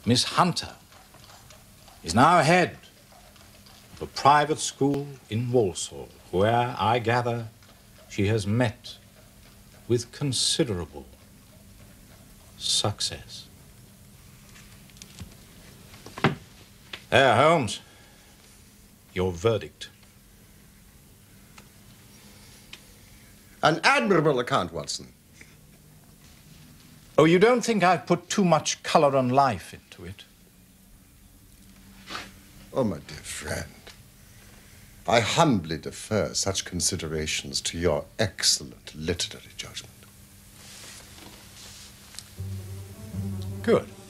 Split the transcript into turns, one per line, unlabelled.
Miss Hunter is now head of a private school in Walsall, where I gather she has met with considerable success. There, Holmes. Your verdict.
An admirable account, Watson.
Oh, you don't think I've put too much color and life into it?
Oh, my dear friend, I humbly defer such considerations to your excellent literary judgment.
Good.